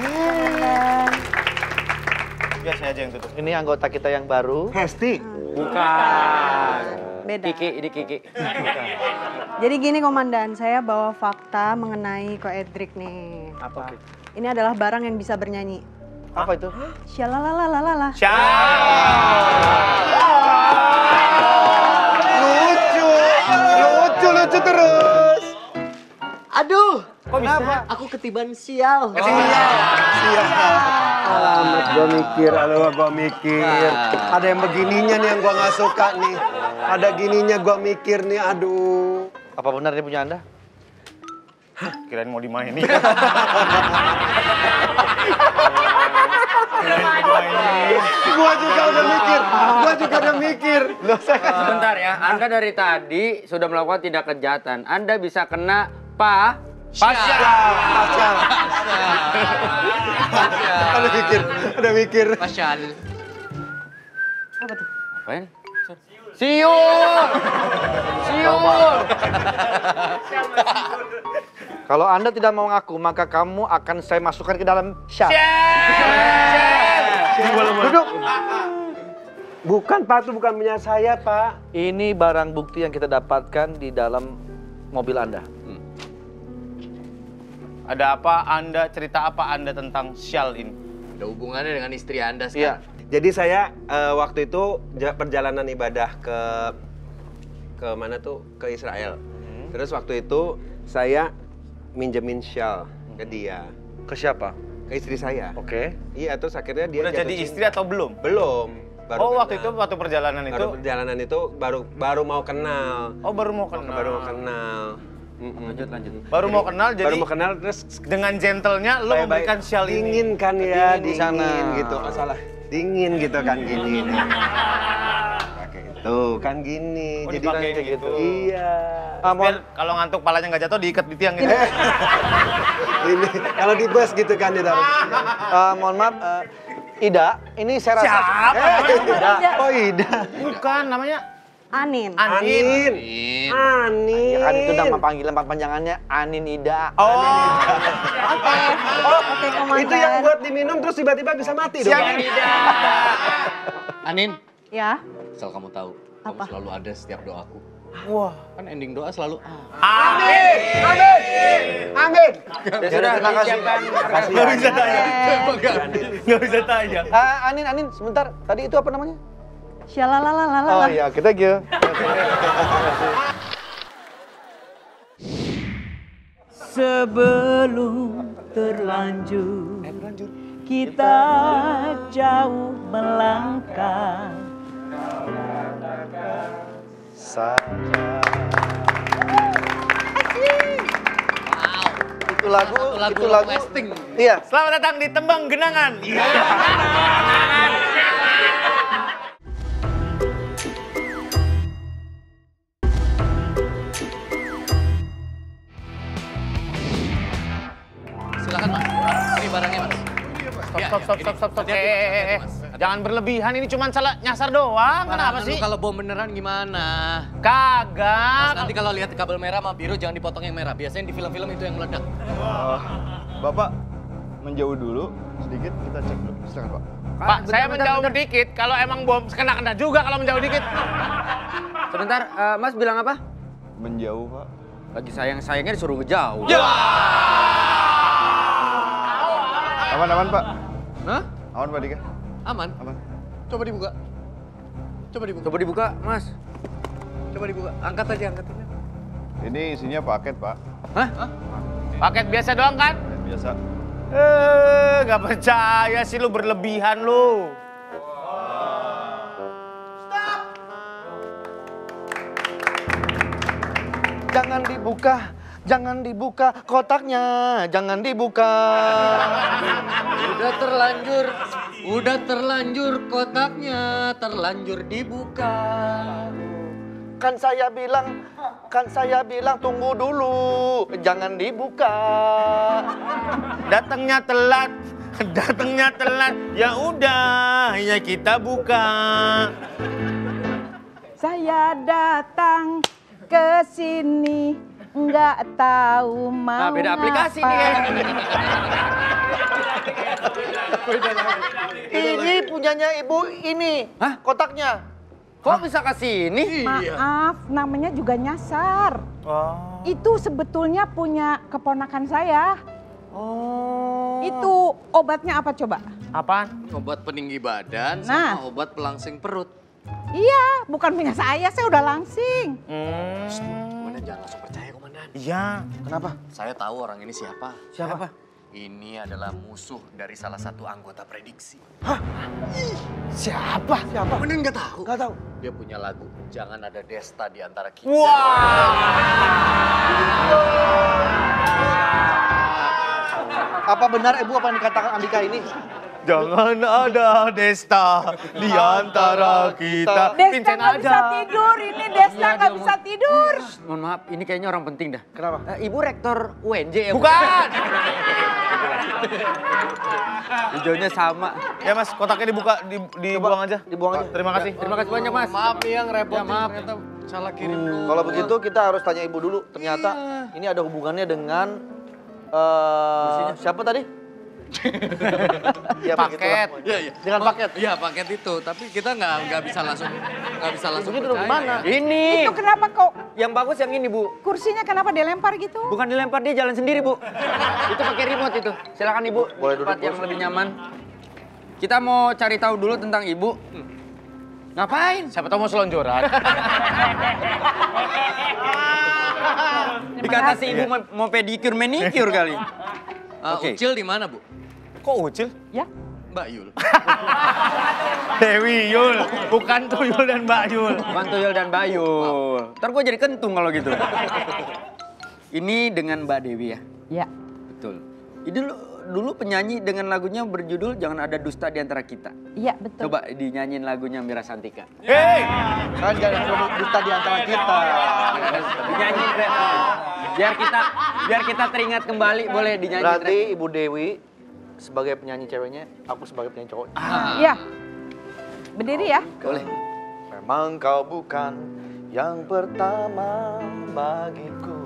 C: Ya saya aja yang tutup.
A: Ini anggota kita yang baru.
G: Hesti.
D: Bukan.
B: Beda.
D: Kiki, ini Kiki.
B: Jadi gini Komandan, saya bawa fakta mengenai Ko Edric nih.
A: Apa?
B: Ini adalah barang yang bisa bernyanyi.
A: Apa itu?
B: Syalalalalala.
G: Lucu terus.
H: Aduh,
C: Kok bisa?
H: aku ketiban sial.
G: Alamat gua mikir, gua mikir. Ada yang begininya nih yang gua nggak suka nih. Ada gininya gua mikir nih, aduh.
A: Apa benar ini punya Anda?
C: Kirain mau dimainin.
G: Gua juga udah mikir.
D: Sebentar ya, Anda dari tadi sudah melakukan tindak kejahatan. Anda bisa kena
C: Pasya.
G: Udah mikir.
E: Pasyal.
B: Apa tuh?
D: Apain? Siul.
A: Kalau Anda tidak mau ngaku, maka kamu akan saya masukkan ke dalam syar. Duduk.
G: Bukan, Pak, itu bukan punya saya, Pak.
A: Ini barang bukti yang kita dapatkan di dalam mobil Anda.
C: Ada apa Anda, cerita apa Anda tentang Syal ini?
E: Ada hubungannya dengan istri Anda
A: Iya.
E: sekarang.
G: Jadi saya waktu itu perjalanan ibadah ke mana tuh? Ke Israel. Terus waktu itu saya minjemin shawl ke dia.
A: Ke siapa?
G: Ke istri saya.
A: Oke.
G: Iya, terus akhirnya dia
C: Udah
G: jatuh
C: jadi
G: cinta.
C: istri atau belum?
G: Belum.
C: Waktu itu waktu perjalanan itu.
G: Baru perjalanan itu baru mau kenal.
C: Oh, baru mau kenal.
G: Baru mau kenal.
D: Lanjut.
C: Baru mau kenal jadi
G: Baru mau kenal terus
C: dengan gentlenya lo memberikan Syal ini.
G: dingin kan ya,
A: Dingin di
G: dingin
A: sana.
G: gitu. Masalah dingin gitu kan gini. Pakai itu kan gini.
C: Oh,
G: Jadi
C: dipakai
G: kayak
C: gitu.
G: Iya.
C: Biar kalau ngantuk palanya nggak jatuh diikat di tiang gitu.
G: Ini kalau di bus gitu kan ditaruh.
A: Mohon maaf, Ida, ini saya rasa...
C: Siapa?
A: Ida.
G: Oh, Ida.
C: Bukan namanya
B: Anin.
C: Anin.
G: Anin.
A: Ya kan itu nama panggilan panjangannya Anin Ida.
B: Oke Komandan.
G: Itu yang buat diminum terus tiba-tiba bisa mati dong.
E: Anin,
B: Ya.
E: asal kamu tahu,
B: Apa?
E: kamu selalu ada setiap doaku.
C: Wah.
E: Kan ending doa selalu
G: Amin.
D: Ya sudah,
A: terima kasih.
C: Nggak bisa tanya. Nggak bisa tanya.
A: Anin, sebentar. Tadi itu apa namanya?
B: Syalalalalala.
A: Oh iya, kita gitu.
J: Sebelum terlanjur kita jauh melangkah.
A: Itu lagu.
E: Westing.
A: Iya.
C: Selamat datang di Tembang Genangan. Stop. Jangan berlebihan, ini cuma salah nyasar doang. Kenapa sih?
E: Kalau bom beneran gimana?
C: Kagak.
E: Nanti kalau lihat kabel merah sama biru jangan dipotong yang merah. Biasanya di film-film itu yang meledak.
K: Bapak menjauh dulu sedikit, kita cek dulu. Silakan Pak.
C: Pak, saya menjauh dikit. Kalau emang bom, kena juga kalau menjauh dikit.
D: Sebentar, Mas bilang apa?
K: Menjauh Pak.
D: Lagi sayang-sayangnya disuruh ngejauh.
C: Ya.
K: Aman Pak.
E: Hah?
K: Aman Pak Dika.
E: Aman?
K: Aman.
E: Coba dibuka.
D: Coba dibuka, Mas.
E: Coba dibuka. Angkat aja.
K: Ini isinya paket Pak.
D: Hah?
C: Paket biasa doang kan?
K: Biasa.
C: Gak percaya sih lu, berlebihan lu.
A: Jangan dibuka kotaknya, jangan dibuka.
E: Udah terlanjur kotaknya, terlanjur dibuka.
A: Kan saya bilang tunggu dulu, jangan dibuka.
C: Datangnya telat, ya udah, ya kita buka.
J: Saya datang ke sini nggak tahu mau
D: Beda aplikasi nih ya.
A: Ini punyanya ibu ini.
D: Hah?
A: Kotaknya.
D: Kok bisa kasih ini?
J: Maaf, namanya juga nyasar.
C: Oh.
J: Itu sebetulnya punya keponakan saya.
C: Oh.
J: Itu obatnya apa coba?
C: Apaan?
E: Obat peninggi badan
J: Nah.
E: sama obat pelangsing perut.
J: Iya, bukan punya saya udah langsing.
E: Komandan jangan langsung percaya, Komandan.
C: Iya.
A: Kenapa?
E: Saya tahu orang ini siapa.
A: Siapa?
E: Ini adalah musuh dari salah satu anggota prediksi.
A: Siapa?
E: Komandan nggak tahu?
A: Nggak tahu.
E: Dia punya lagu, Jangan Ada Desta di Antara Kita.
A: Apa benar ibu apa yang dikatakan Andika ini?
C: Jangan ada Desta di antara kita.
J: Desta nggak bisa tidur, ini Desta nggak bisa tidur.
D: Mohon maaf, ini kayaknya orang penting dah.
A: Kenapa?
D: Ibu rektor UNJ ya? Bu?
C: Bukan.
D: Hijaunya sama.
C: Ya Mas, kotaknya dibuang aja.
A: Dibuang aja.
C: Terima kasih.
D: Terima kasih banyak, Mas.
E: Maaf nih yang repot.
D: Ya, maaf.
E: Ternyata salah kirim.
A: Kalau begitu kita harus tanya ibu dulu. Ternyata ini ada hubungannya dengan siapa tadi? Ya,
C: Paket.
E: Iya.
A: Dengan paket.
E: Iya, paket itu. Tapi kita nggak bisa langsung
A: Itu gimana?
D: Ini.
J: Itu kenapa kok
D: Yang bagus yang ini, Bu.
J: kursinya kenapa dilempar gitu?
D: Bukan dilempar, dia jalan sendiri, Bu. Itu pakai remote itu. Silakan Ibu,
A: Boleh duduk,
D: tempat yang
A: Bu.
D: lebih nyaman. Kita mau cari tahu dulu tentang Ibu. Ngapain?
C: Siapa tahu mau selonjoran.
D: Dikata si Ibu mau pedicure manicure kali. Oke.
E: Ucil di mana, Bu?
C: Kok Ucil?
J: Ya.
E: Mbak Yul.
C: Dewi Yul, bukan Tuyul dan Mbak Yul.
D: Bukan Tuyul dan Bayul. Ntar gue jadi kentung kalau gitu. Ini dengan Mbak Dewi ya?
J: Ya.
D: Betul. Ini dulu penyanyi dengan lagunya berjudul Jangan Ada Dusta di Antara Kita.
J: Iya, betul.
D: Coba dinyanyiin lagunya Mira Santika.
C: Hei,
A: Kan jangan dusta di antara kita.
D: Dinyanyiin Ren. Biar kita teringat kembali, boleh dinyanyiin Ren.
A: Berarti Ibu Dewi sebagai penyanyi ceweknya, aku sebagai penyanyi cowok.
J: Iya. Berdiri ya.
D: Boleh.
A: Memang kau bukan yang pertama bagiku.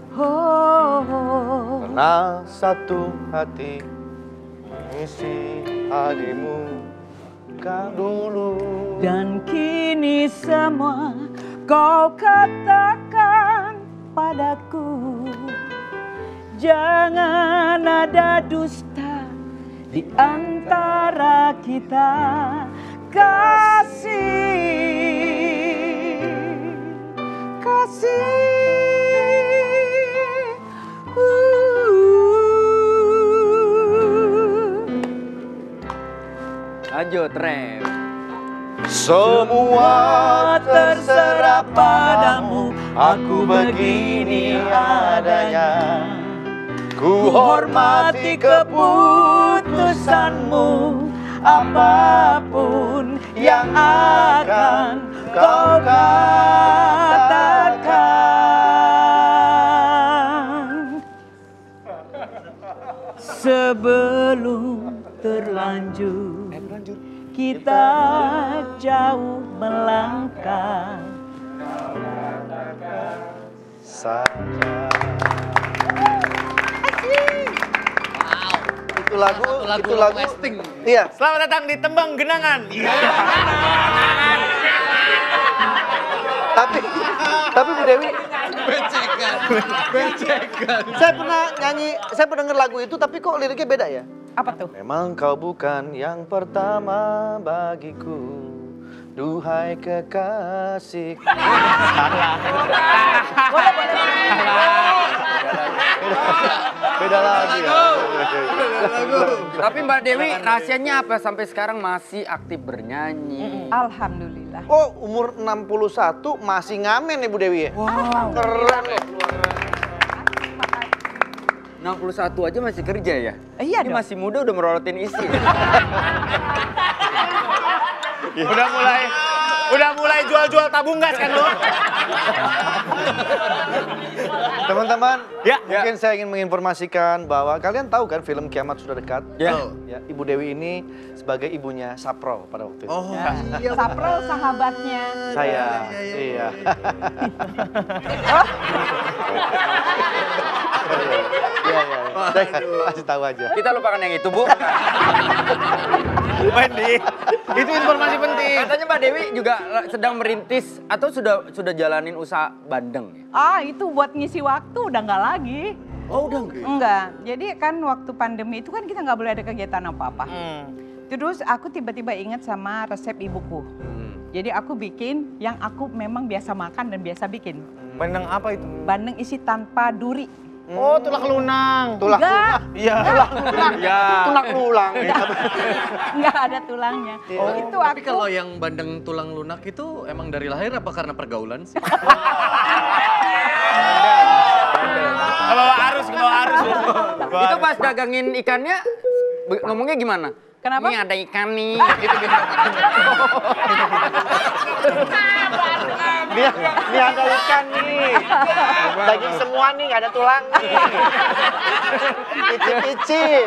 A: Pernah satu hati mengisi hatimu kau dulu.
J: Dan kini semua kau katakan padaku. Jangan ada dusta di antara kita, kasih.
D: Lanjut, Rem.
A: Semua terserah padamu, aku begini adanya. Ku hormati keputusanmu, apapun yang akan kau katakan.
J: Sebelum terlambat berlanjut, kita jauh melangkah.
A: Itu lagu
E: Westing.
A: Iya.
C: Selamat datang di Tembang Genangan.
A: Tapi Bu Dewi,
E: Becekan.
A: saya pernah denger lagu itu tapi kok liriknya beda ya?
J: Apa tuh?
A: Memang kau bukan yang pertama bagiku, duhai kekasih. Beda lagi ya.
D: Tapi Mbak Dewi, rahasianya apa sampai sekarang masih aktif bernyanyi?
J: Alhamdulillah.
A: Oh, umur 61 masih ngamen nih Bu Dewi ya?
D: Wow.
A: Keren loh.
D: 61 aja masih kerja ya?
J: Iya
D: Ini
J: dong.
D: masih muda udah merolotin istri.
C: Udah mulai jual-jual tabung gas kan lo?
A: Teman-teman,
C: Ya.
A: mungkin saya ingin menginformasikan bahwa kalian tahu kan film Kiamat Sudah Dekat?
D: Ya.
A: Ya, Ibu Dewi ini sebagai ibunya Sapro pada waktu itu.
J: Saprol sahabatnya.
A: Saya, iya. Iya. Saya kasih tahu aja.
D: Kita lupakan yang itu, Bu.
C: Wendy, itu informasi penting.
D: Katanya Mbak Dewi juga sedang merintis atau sudah jalanin usaha bandeng ya?
J: Itu buat ngisi waktu udah nggak lagi.
D: Oh, udah enggak?
J: Enggak. Jadi kan waktu pandemi itu kan kita nggak boleh ada kegiatan apa-apa. Terus aku tiba-tiba ingat sama resep ibuku. Jadi aku bikin yang aku memang biasa makan dan biasa bikin.
C: Bandeng apa itu?
J: Bandeng isi tanpa duri.
C: Oh, tulang lunang.
J: Enggak.
C: Iya.
A: Tulang lulang.
J: Enggak ada tulangnya.
E: Oh,
J: Itu
E: tapi
J: aku.
E: kalau yang bandeng tulang lunak itu emang dari lahir apa karena pergaulan sih?
C: Ke bawah arus.
D: Itu pas dagangin ikannya ngomongnya gimana?
J: Kenapa?
D: Ini ada ikan nih.
A: Ini ada ikan nih. Daging semua nih, nggak ada tulang nih. Icip-icip.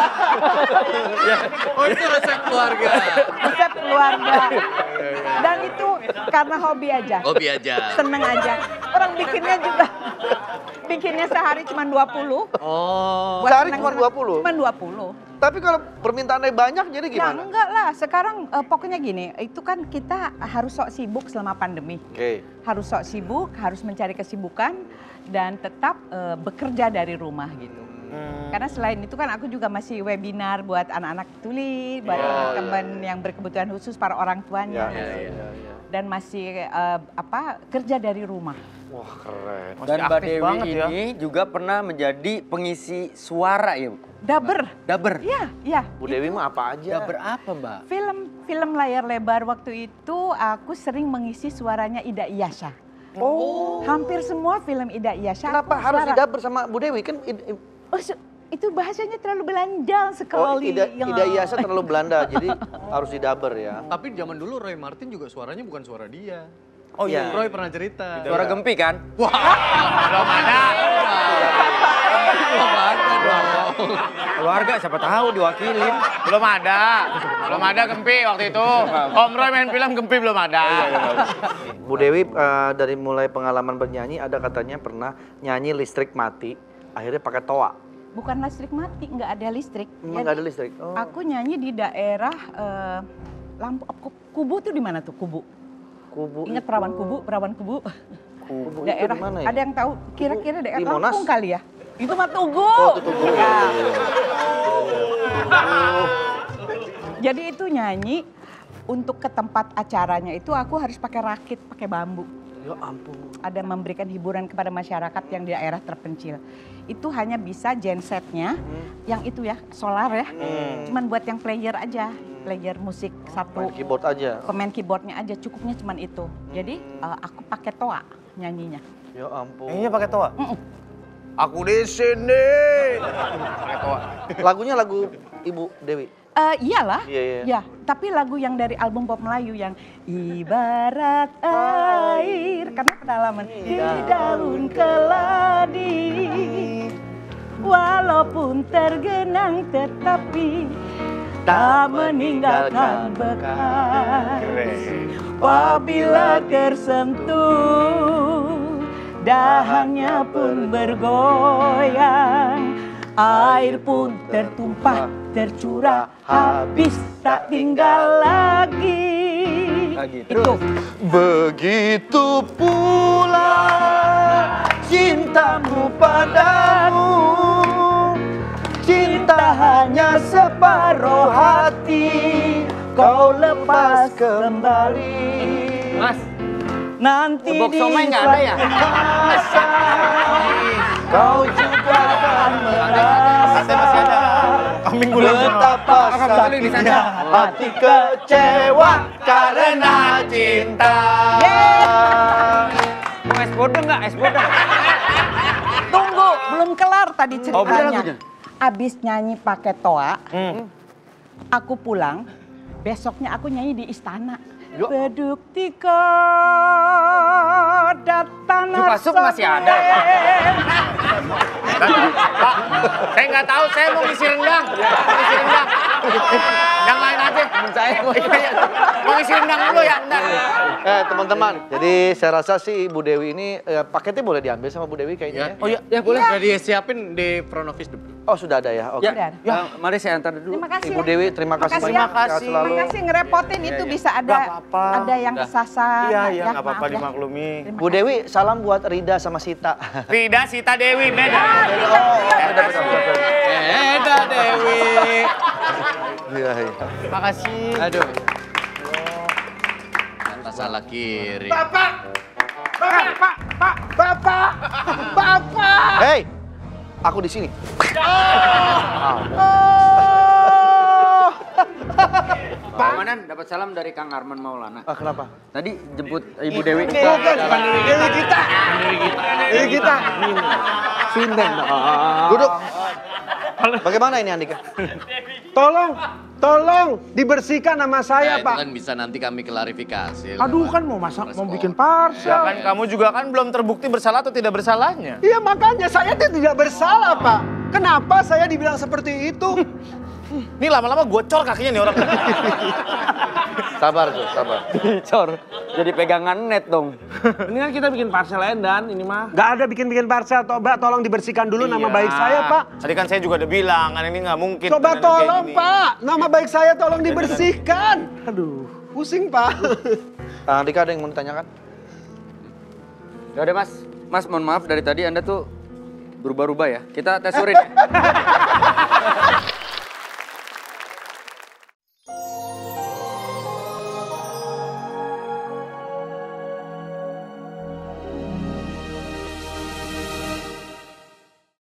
E: Oh, itu resep keluarga.
J: Resep keluarga. Dan itu karena hobi aja.
E: Hobi aja.
J: Seneng aja. Orang bikinnya juga. Bikinnya sehari cuma 20.
E: Oh.
J: Buat
A: Sehari
J: seneng-
A: cuma 20?
J: Cuma 20.
A: Tapi kalau permintaannya banyak jadi
J: Ya
A: gimana?
J: enggak lah, sekarang pokoknya gini, itu kan kita harus sok sibuk selama pandemi.
A: Oke.
J: Harus sok sibuk, harus mencari kesibukan dan tetap bekerja dari rumah gitu. Karena selain itu kan aku juga masih webinar buat anak-anak tuli, buat teman-teman yang berkebutuhan khusus, para orang tuanya. Dan masih kerja dari rumah.
A: Wah, keren.
D: Dan Mbak
C: aktif
D: Dewi
C: banget ya.
D: ini juga pernah menjadi pengisi suara ya, Bu?
J: Daber. Iya.
A: Bu Dewi mah apa aja?
D: Daber apa, Mbak?
J: Film layar lebar waktu itu aku sering mengisi suaranya Ida Iyasha.
A: Oh.
J: Hampir semua film Ida Iyasha.
A: Kenapa
J: aku
A: harus
J: suara.
A: didaber sama Bu Dewi? Kan
J: Itu bahasanya terlalu belanjal sekali.
A: Ida Iyasa terlalu Belanda, jadi harus didaber ya.
E: Tapi zaman dulu Roy Martin juga suaranya bukan suara dia.
C: Oh iya.
E: Roy pernah cerita.
D: Suara Gempi kan?
C: Belum ada.
E: Belum ada dong.
D: Keluarga siapa tahu diwakilin.
C: Belum ada Gempi waktu itu. Om Roy main film Gempi belum ada.
A: Bu Dewi dari mulai pengalaman bernyanyi ada katanya pernah nyanyi listrik mati, akhirnya pakai toa.
J: Bukan listrik mati, nggak ada listrik.
A: Memang nggak ada listrik? Oh.
J: Aku nyanyi di daerah Kubu tuh di mana tuh Kubu?
A: Kubu.
J: Ingat perawan Kubu?
A: Kubu
J: Daerah
A: itu di mana ya?
J: ada yang tahu kira-kira daerah
A: Di Monas?
J: Lampung kali ya? Itu mah Tugu.
A: Oh, itu Tugu.
J: Ya. Jadi itu nyanyi untuk ke tempat acaranya itu aku harus pakai rakit, pakai bambu.
A: Ya ampun.
J: Ada memberikan hiburan kepada masyarakat yang di daerah terpencil. Itu hanya bisa gensetnya, yang itu ya, solar ya. Cuman buat yang player aja, player musik satu.
A: Main keyboard aja.
J: Pemain keyboardnya aja, cukupnya cuman itu. Jadi aku pakai toa nyanyinya.
A: Ya ampun.
C: Ini pakai toa? Aku di sini. Pakai toa.
A: Lagunya lagu Ibu Dewi.
J: Iyalah,
A: Iya.
J: ya. Tapi lagu yang dari album pop Melayu yang ibarat air, karena pedalaman di daun keladi, walaupun tergenang tetapi tak meninggalkan bekas. Apabila tersentuh, dahannya pun bergoyang, air pun tertumpah, tercurah, habis tak tinggal lagi. Itu.
A: Begitu pula cintamu padamu, cinta hanya separuh hati, kau lepas kembali.
D: Mas,
J: Nanti
D: box
J: di
D: somai nggak ada ya?
J: masa
A: Kau juga akan
C: Saya masih ada. Kambing gula
A: betapa sakitnya hati kecewa karena cinta.
D: mau es bodeng nggak? Es bodeng.
J: Tunggu, belum kelar tadi
D: Oh, bener
J: ceritanya. Abis nyanyi pakai toa, aku pulang, besoknya aku nyanyi di istana. Beduk tika datang.
D: Supasuk masih ada.
C: Pak, saya nggak tahu, saya mau ngisi rendang. Yang lain aja.
D: Saya mau
C: Mau ngisi rendang dulu ya, bentar.
A: Teman-teman, jadi saya rasa sih Bu Dewi ini paketnya boleh diambil sama Bu Dewi kayaknya ya.
E: Oh iya, ya boleh. Udah disiapin di front office dulu.
A: Oh sudah ada ya, oke.
J: Ya.
D: mari saya antar dulu.
J: Terima kasih.
A: Ibu Dewi, terima kasih
J: Makasih
A: banyak.
J: ya.
A: Sehat selalu.
J: Terima kasih ngerepotin itu bisa ada yang kesasar.
C: Iya,
J: ya,
C: nggak apa-apa
J: maaf ya.
C: dimaklumi.
A: Bu Dewi, salam buat Rida sama Sita.
C: Rida, Sita, Dewi, beda.
E: Eda Dewi.
A: Iya, iya.
C: Makasih.
E: Aduh. Kata salah kiri.
F: Bapak!
A: Hei, aku di sini.
D: Pak Komandan dapat salam dari Kang Arman Maulana.
A: Kenapa?
D: Tadi jemput Ibu Dewi.
F: Dewi kita.
A: Sinden. Duduk. Bagaimana ini Andika?
F: Tolong dibersihkan nama saya,
E: Itu
F: Pak.
E: kan bisa nanti kami klarifikasi.
F: Aduh, kan mau masak, mau bikin parsel.
C: Ya kan kamu juga kan belum terbukti bersalah atau tidak bersalahnya.
F: Iya, makanya saya tidak bersalah, Pak. Kenapa saya dibilang seperti itu?
C: Ini lama-lama gue cor kakinya nih orang.
A: Sabar tuh, sabar.
D: Cor, jadi pegangan net dong.
F: Ini kan kita bikin parsel dan ini mah. Gak ada bikin-bikin parsel, Mbak. Tolong dibersihkan dulu nama baik saya, Pak.
C: Tadi kan saya juga udah bilang, kan ini nggak mungkin.
F: Coba
C: dengan
F: tolong,
C: kayak gini.
F: Pak. Nama baik saya tolong dibersihkan. Aduh, pusing, Pak.
A: Andika ada yang mau ditanyakan?
D: Ya udah Mas. Mas mohon maaf dari tadi Anda tuh berubah-ubah ya. Kita tes urin ya.